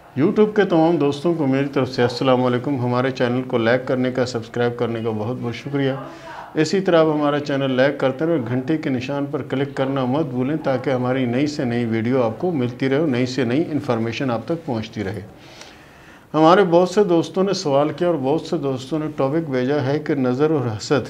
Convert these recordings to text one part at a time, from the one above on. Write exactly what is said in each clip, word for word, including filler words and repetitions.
YouTube के तमाम दोस्तों को मेरी तरफ से अस्सलाम वालेकुम। हमारे चैनल को लाइक करने का, सब्सक्राइब करने का बहुत बहुत शुक्रिया। इसी तरह आप हमारा चैनल लाइक करते रहें और घंटे के निशान पर क्लिक करना मत भूलें ताकि हमारी नई से नई वीडियो आपको मिलती रहे, नई से नई इन्फॉर्मेशन आप तक पहुंचती रहे। हमारे बहुत से दोस्तों ने सवाल किया और बहुत से दोस्तों ने टॉपिक भेजा है कि नज़र और हसद,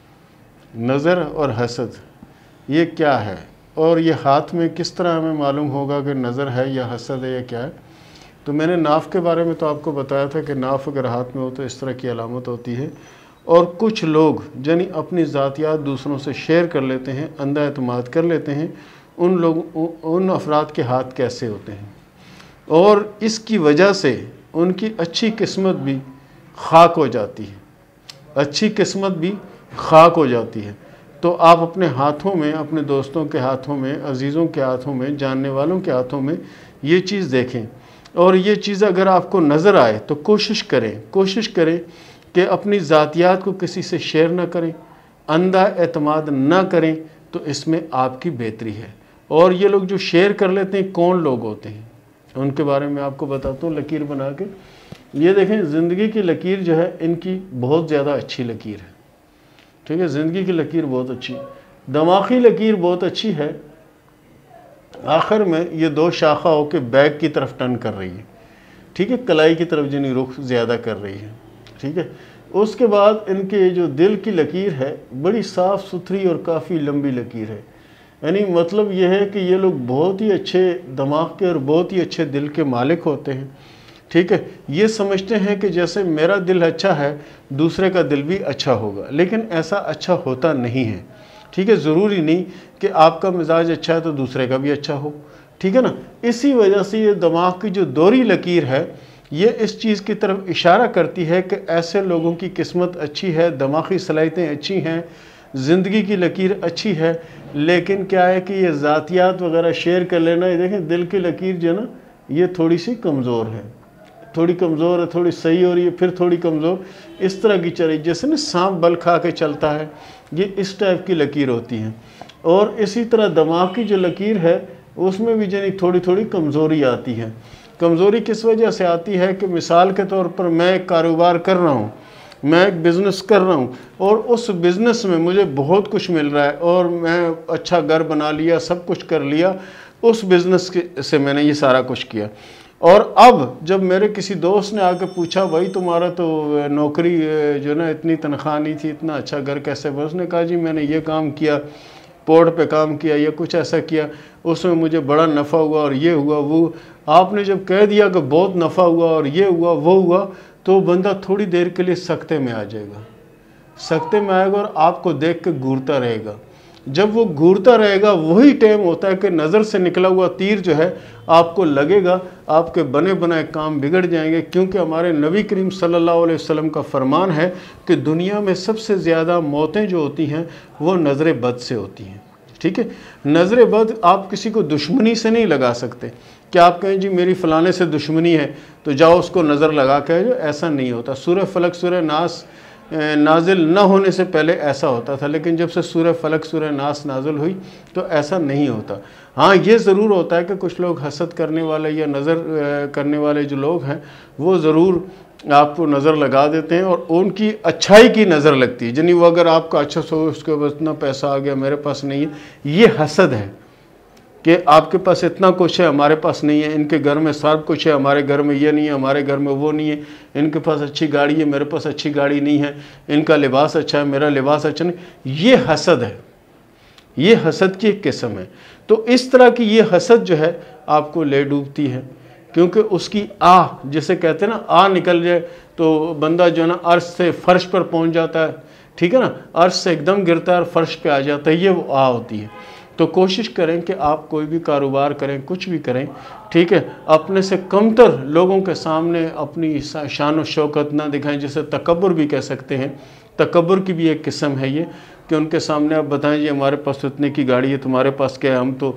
नज़र और हसद ये क्या है और ये हाथ में किस तरह हमें मालूम होगा कि नज़र है या हसद है या क्या है। तो मैंने नाफ के बारे में तो आपको बताया था कि नाफ अगर हाथ में हो तो इस तरह की अलामत होती है। और कुछ लोग यानी अपनी ज़ातियात दूसरों से शेयर कर लेते हैं, अंधा एतमाद कर लेते हैं, उन लोग उन अफराद के हाथ कैसे होते हैं और इसकी वजह से उनकी अच्छी किस्मत भी खाक हो जाती है, अच्छी किस्मत भी खाक हो जाती है। तो आप अपने हाथों में, अपने दोस्तों के हाथों में, अजीज़ों के हाथों में, जानने वालों के हाथों में ये चीज़ देखें और ये चीज़ अगर आपको नज़र आए तो कोशिश करें कोशिश करें कि अपनी ज़ातियात को किसी से शेयर ना करें, अंधा एतमाद ना करें, तो इसमें आपकी बेहतरी है। और ये लोग जो शेयर कर लेते हैं कौन लोग होते हैं उनके बारे में आपको बताता हूँ लकीर बना के। ये देखें, ज़िंदगी की लकीर जो है इनकी बहुत ज़्यादा अच्छी लकीर है, ठीक है। ज़िंदगी की लकीर बहुत अच्छी, दिमागी लकीर बहुत अच्छी है। आखिर में ये दो शाखा होकर बैक की तरफ टर्न कर रही है, ठीक है, कलाई की तरफ जिन्हें रुख ज़्यादा कर रही है, ठीक है। उसके बाद इनके जो दिल की लकीर है बड़ी साफ़ सुथरी और काफ़ी लंबी लकीर है। यानी मतलब ये है कि ये लोग बहुत ही अच्छे दिमाग के और बहुत ही अच्छे दिल के मालिक होते हैं, ठीक है। ये समझते हैं कि जैसे मेरा दिल अच्छा है दूसरे का दिल भी अच्छा होगा, लेकिन ऐसा अच्छा होता नहीं है, ठीक है। ज़रूरी नहीं कि आपका मिजाज अच्छा है तो दूसरे का भी अच्छा हो, ठीक है ना। इसी वजह से ये दिमाग की जो दोहरी लकीर है ये इस चीज़ की तरफ इशारा करती है कि ऐसे लोगों की किस्मत अच्छी है, दिमागी सलाहियतें अच्छी हैं, ज़िंदगी की लकीर अच्छी है। लेकिन क्या है कि ये ज़ातियात वगैरह शेयर कर लेना, ये देखें दिल की लकीर जो है ना ये थोड़ी सी कमज़ोर है, थोड़ी कमज़ोर है, थोड़ी सही हो रही है, फिर थोड़ी कमज़ोर, इस तरह की चल रही, जैसे ना सांप बल खा के चलता है, ये इस टाइप की लकीर होती है। और इसी तरह दिमाग की जो लकीर है उसमें भी यानी थोड़ी थोड़ी कमज़ोरी आती है। कमज़ोरी किस वजह से आती है कि मिसाल के तौर पर मैं एक कारोबार कर रहा हूँ, मैं एक बिज़नेस कर रहा हूँ और उस बिज़नेस में मुझे बहुत कुछ मिल रहा है और मैं अच्छा घर बना लिया, सब कुछ कर लिया, उस बिज़नेस के से मैंने ये सारा कुछ किया। और अब जब मेरे किसी दोस्त ने आके पूछा भाई तुम्हारा तो नौकरी जो ना इतनी तनख्वाह नहीं थी, इतना अच्छा घर कैसे बना, उसने कहा जी मैंने ये काम किया, पोर्ट पे काम किया, या कुछ ऐसा किया, उसमें मुझे बड़ा नफ़ा हुआ और ये हुआ वो। आपने जब कह दिया कि बहुत नफ़ा हुआ और ये हुआ वो हुआ, तो बंदा थोड़ी देर के लिए सख्ते में आ जाएगा, सख्ते में आएगा और आपको देख के घूरता रहेगा। जब वो घूरता रहेगा वही टाइम होता है कि नज़र से निकला हुआ तीर जो है आपको लगेगा, आपके बने बनाए काम बिगड़ जाएंगे। क्योंकि हमारे नबी करीम सल्लल्लाहु अलैहि वसल्लम का फरमान है कि दुनिया में सबसे ज़्यादा मौतें जो होती हैं वो नज़र बद से होती हैं, ठीक है। नज़र बद आप किसी को दुश्मनी से नहीं लगा सकते कि आप कहें जी मेरी फ़लाने से दुश्मनी है तो जाओ उसको नज़र लगा के, जो ऐसा नहीं होता। सूरह फलक सूरह नास नाजिल न होने से पहले ऐसा होता था, लेकिन जब से सूरह फलक सूरह नास नाजिल हुई तो ऐसा नहीं होता। हाँ, ये ज़रूर होता है कि कुछ लोग हसद करने वाले या नज़र करने वाले जो लोग हैं वो ज़रूर आपको नज़र लगा देते हैं और उनकी अच्छाई की नज़र लगती है, यानी वो अगर आपका अच्छा सो उसके पास इतना पैसा आ गया मेरे पास नहीं है, ये हसद है कि आपके पास इतना कुछ है हमारे पास नहीं है, इनके घर में सब कुछ है हमारे घर में ये नहीं है, हमारे घर में वो नहीं है, इनके पास अच्छी गाड़ी है मेरे पास अच्छी गाड़ी नहीं है, इनका लिबास अच्छा है मेरा लिबास अच्छा नहीं। ये हसद है, ये हसद की एक किस्म है। तो इस तरह की ये हसद जो है आपको ले डूबती है, क्योंकि उसकी आ जिसे कहते हैं ना, आ निकल जाए तो बंदा जो है ना अर्श से फर्श पर पहुँच जाता है, ठीक है ना, अर्श से एकदम गिरता है और फर्श पे आ जाता है, ये वो आ होती है। तो कोशिश करें कि आप कोई भी कारोबार करें, कुछ भी करें, ठीक है, अपने से कमतर लोगों के सामने अपनी शान और शौकत ना दिखाएं, जिसे तकब्बुर भी कह सकते हैं। तकब्बुर की भी एक किस्म है ये कि उनके सामने आप बताएं जी हमारे पास तो इतने की गाड़ी है, तुम्हारे पास क्या है, हम तो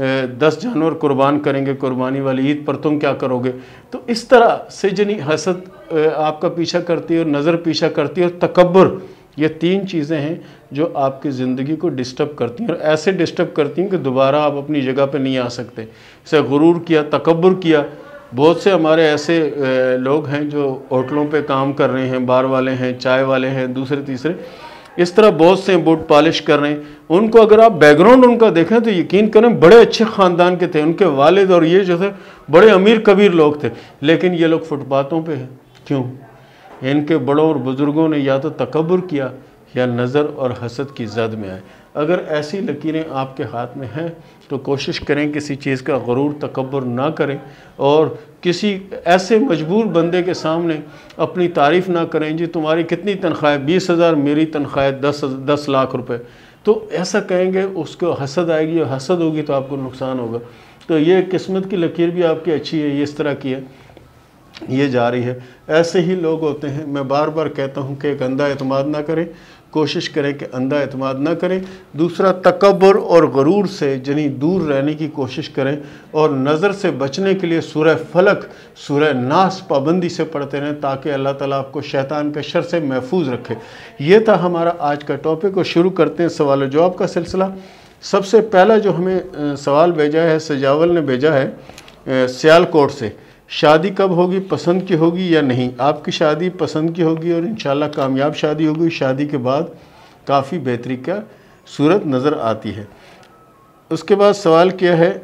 दस जानवर कुर्बान करेंगे कुर्बानी वाली ईद पर, तुम क्या करोगे। तो इस तरह से जनी हसद आपका पीछा करती है और नज़र पीछा करती है और तकब्बुर, ये तीन चीज़ें हैं जो आपकी ज़िंदगी को डिस्टर्ब करती हैं और ऐसे डिस्टर्ब करती हैं कि दोबारा आप अपनी जगह पे नहीं आ सकते। जैसे गुरूर किया, तकब्बुर किया, بہت سے ہمارے ایسے لوگ ہیں جو ہوٹلوں پہ کام کر رہے ہیں، بار والے ہیں، چائے والے ہیں، دوسرے تیسرے، اس طرح بہت سے بوٹ پالش کر رہے ہیں. ان کو اگر آپ بیک گراؤنڈ ان کا دیکھیں تو یقین کریں بڑے اچھے خاندان کے تھے، ان کے والد اور یہ جو تھے بڑے امیر کبیر لوگ تھے، لیکن یہ لوگ فٹ پاتھوں پہ ہیں. کیوں؟ ان کے بڑوں اور بزرگوں نے یا تو تکبر کیا یا نظر اور حسد کی زد میں آئے. اگر ایسی لکیریں آپ کے ہاتھ میں ہیں تو کوشش کریں کسی چیز کا غرور تکبر نہ کریں، اور کسی ایسے مجبور بندے کے سامنے اپنی تعریف نہ کریں. جی تمہاری کتنی تنخواہ؟ بیس ہزار. میری تنخواہ دس دس لاکھ روپے. تو ایسا کہیں گے اس کو حسد آئے گی، اور حسد ہوگی تو آپ کو نقصان ہوگا. تو یہ قسمت کی لکیر بھی آپ کی اچھی ہے، یہ اس طرح کی ہے، یہ جاری ہے. ایسے ہی لوگ ہوتے ہیں. میں بار بار کہتا ہوں کہ ایک اندھا اعتماد نہ کریں، کوشش کریں کہ اندھا اعتماد نہ کریں. دوسرا، تکبر اور غرور سے جنہیں دور رہنے کی کوشش کریں، اور نظر سے بچنے کے لیے سورہ فلق، سورہ ناس پابندی سے پڑھتے رہیں تاکہ اللہ تعالیٰ آپ کو شیطان کے شر سے محفوظ رکھے. یہ تھا ہمارا آج کا ٹاپک، اور شروع کرتے ہیں سوال و جواب کا سلسلہ. سب سے پہلا جو ہمیں سوال بھیجا ہے سجاول نے بھیجا ہے سیال کوٹ سے. شادی کب ہوگی؟ پسند کی ہوگی یا نہیں؟ آپ کی شادی پسند کی ہوگی اور انشاءاللہ کامیاب شادی ہوگی. شادی کے بعد کافی بہتری کا صورت نظر آتی ہے. اس کے بعد سوال کیا ہے،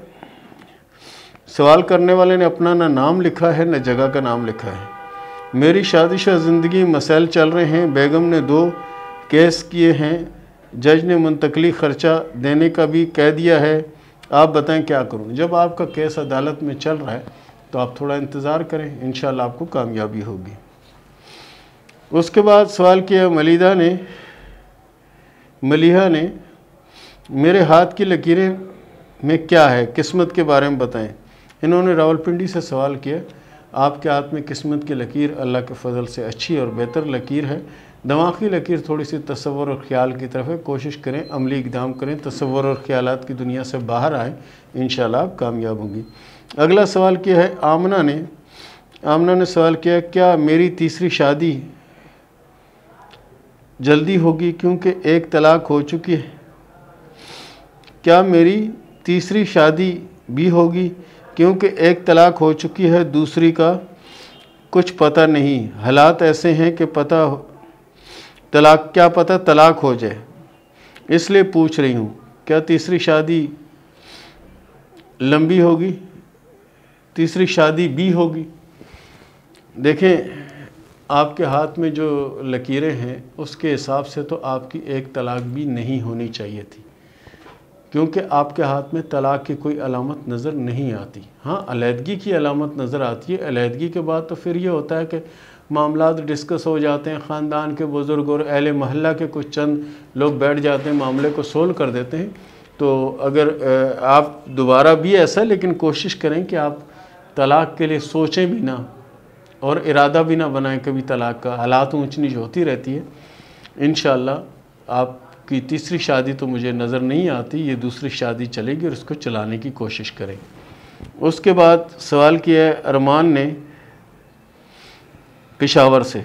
سوال کرنے والے نے اپنا نہ نام لکھا ہے نہ جگہ کا نام لکھا ہے. میری شادی شدہ زندگی مسائل چل رہے ہیں، بیگم نے دو کیس کیے ہیں، جج نے منتقلی خرچہ دینے کا بھی کہہ دیا ہے، آپ بتائیں کیا کروں؟ جب آپ کا کیس عدالت میں چل رہا ہے تو آپ تھوڑا انتظار کریں، انشاءاللہ آپ کو کامیابی ہوگی. اس کے بعد سوال کیا ملیدہ نے ملیحہ نے میرے ہاتھ کی لکیریں میں کیا ہے، قسمت کے بارے میں بتائیں. انہوں نے راولپنڈی سے سوال کیا. آپ کے ہاتھ میں قسمت کی لکیر اللہ کے فضل سے اچھی اور بہتر لکیر ہے. دماغی لکیر تھوڑی سی تصور اور خیال کی طرف ہے. کوشش کریں، عملی اقدام کریں، تصور اور خیالات کی دنیا سے باہر آئیں، انشاءاللہ آپ کامیاب ہوں گی. اگلا سوال کیا ہے آمنہ نے آمنہ نے سوال کیا کیا میری تیسری شادی جلدی ہوگی کیونکہ ایک طلاق ہو چکی ہے؟ کیا میری تیسری شادی بھی ہوگی کیونکہ ایک طلاق ہو چکی ہے، دوسری کا کچھ پتہ نہیں، حالات ایسے ہیں کہ پتہ طلاق کیا پتہ طلاق ہو جائے، اس لیے پوچھ رہی ہوں کیا تیسری شادی لمبی ہوگی، تیسری شادی بھی ہوگی؟ دیکھیں آپ کے ہاتھ میں جو لکیریں ہیں اس کے حساب سے تو آپ کی ایک طلاق بھی نہیں ہونی چاہیے تھی، کیونکہ آپ کے ہاتھ میں طلاق کی کوئی علامت نظر نہیں آتی. ہاں علیحدگی کی علامت نظر آتی ہے. علیحدگی کے بعد تو پھر یہ ہوتا ہے کہ معاملات ڈسکس ہو جاتے ہیں، خاندان کے بزرگ اور اہل محلہ کے کچھ چند لوگ بیٹھ جاتے ہیں، معاملے کو سولو کر دیتے ہیں. تو اگر آپ دوبارہ بھی ایسا، لیکن کوشش کریں کہ آپ طلاق کے لیے سوچیں بھی نہ اور ارادہ بھی نہ بنائیں کبھی طلاق کا. حالات اونچ نیچ ہوتی رہتی ہے. انشاءاللہ آپ کی تیسری شادی تو مجھے نظر نہیں آتی، یہ دوسری شادی چلے گی اور اس کو چلانے کی کوشش کریں. اس کے بعد سوال کیا ہے ارمان نے پشاور سے،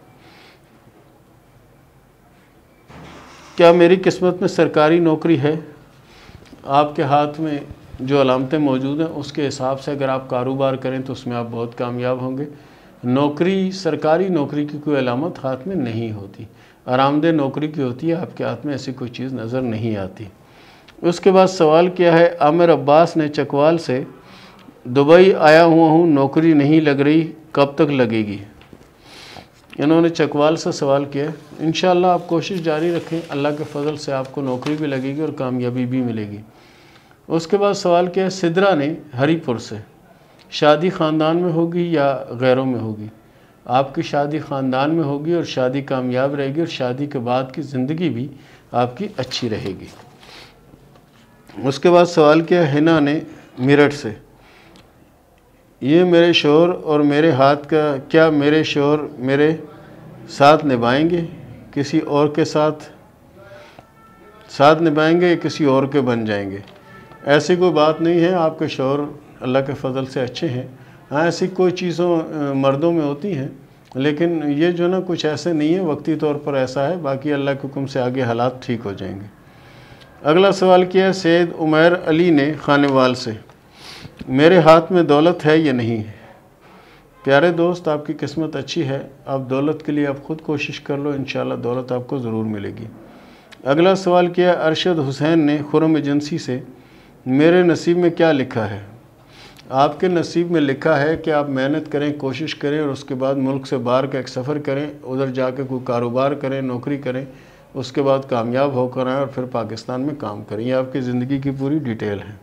کیا میری قسمت میں سرکاری نوکری ہے؟ آپ کے ہاتھ میں جو علامتیں موجود ہیں اس کے حساب سے اگر آپ کاروبار کریں تو اس میں آپ بہت کامیاب ہوں گے. نوکری، سرکاری نوکری کی کوئی علامت ہاتھ میں نہیں ہوتی، آرام دہ نوکری کی ہوتی ہے. آپ کے ہاتھ میں ایسی کوئی چیز نظر نہیں آتی. اس کے بعد سوال کیا ہے عامر عباس نے چکوال سے، دبئی آیا ہوا ہوں، نوکری نہیں لگ رہی، کب تک لگے گی؟ انہوں نے چکوال سے سوال کیا. انشاءاللہ آپ کوشش جاری رکھیں، اللہ کے فضل سے آپ کو نوکری بھی لگے گی اور کامیابی بھی ملے گی. اس کے بعد سوال کیا ہے سدرا نے ہری پور سے، شادی خاندان میں ہوگی یا غیروں میں ہوگی؟ آپ کی شادی خاندان میں ہوگی اور شادی کامیاب رہے گی، اور شادی کے بعد کی زندگی بھی آپ کی اچھی رہے گی. اس کے بعد سوال کیا حنا نے میرٹھ سے، یہ میرے شوہر اور میرے ہاتھ کا، کیا میرے شوہر میرے ساتھ نبھائیں گے، کسی اور کے ساتھ ساتھ نبھائیں گے یا کسی اور کے بن جائیں گے؟ ایسی کوئی بات نہیں ہے، آپ کے شوہر اللہ کے فضل سے اچھے ہیں. ہاں ایسی کوئی چیزوں مردوں میں ہوتی ہیں، لیکن یہ جو نا کچھ ایسے نہیں ہے، وقتی طور پر ایسا ہے، باقی اللہ کے حکم سے آگے حالات ٹھیک ہو جائیں گے. اگلا سوال کیا ہے سید عمیر علی نے خانے وال سے، میرے ہاتھ میں دولت ہے یا نہیں؟ پیارے دوست، آپ کی قسمت اچھی ہے، آپ دولت کے لیے آپ خود کوشش کر لو، انشاءاللہ دولت آپ کو ضرور ملے گی۔ اگلا سوال کیا ہے ارشد حسین نے خرم ایجنسی سے، میرے نصیب میں کیا لکھا ہے؟ آپ کے نصیب میں لکھا ہے کہ آپ محنت کریں، کوشش کریں اور اس کے بعد ملک سے باہر کا ایک سفر کریں، ادھر جا کے کوئی کاروبار کریں، نوکری کریں، اس کے بعد کامیاب ہو کر آئیں اور پھر پاکستان میں کام کریں۔ یہ آپ کی زندگی کی پوری ڈیٹیل ہے۔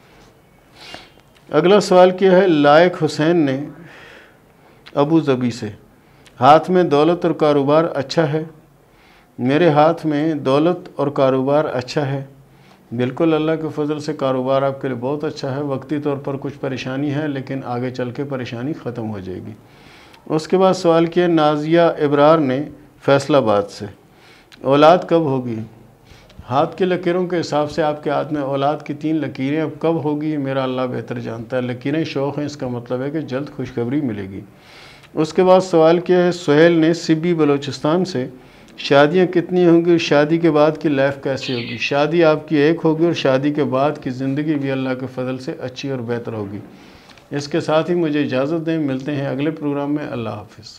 اگلا سوال کیا ہے لائق حسین نے ابو ظبی سے، ہاتھ میں دولت اور کاروبار اچھا ہے؟ میرے ہاتھ میں دولت اور کاروبار اچھا ہے، بالکل اللہ کے فضل سے کاروبار آپ کے لیے بہت اچھا ہے۔ وقتی طور پر کچھ پریشانی ہے لیکن آگے چل کے پریشانی ختم ہو جائے گی۔ اس کے بعد سوال کیا نازیہ ابرار نے فیصل آباد سے، اولاد کب ہوگی؟ ہاتھ کی لکیروں کے حساب سے آپ کے ہاتھ میں اولاد کی تین لکیریں، اب کب ہوگی میرا اللہ بہتر جانتا ہے۔ لکیریں شوق ہیں، اس کا مطلب ہے کہ جلد خوشخبری ملے گی۔ اس کے بعد سوال کیا ہے سہیل نے سبی بلوچستان سے، شادیاں کتنی ہوں گی اور شادی کے بعد کی لائف کیسی ہوگی؟ شادی آپ کی ایک ہوگی اور شادی کے بعد کی زندگی بھی اللہ کے فضل سے اچھی اور بہتر ہوگی۔ اس کے ساتھ ہی مجھے اجازت دیں، ملتے ہیں اگلے پروگرام میں۔ اللہ حافظ۔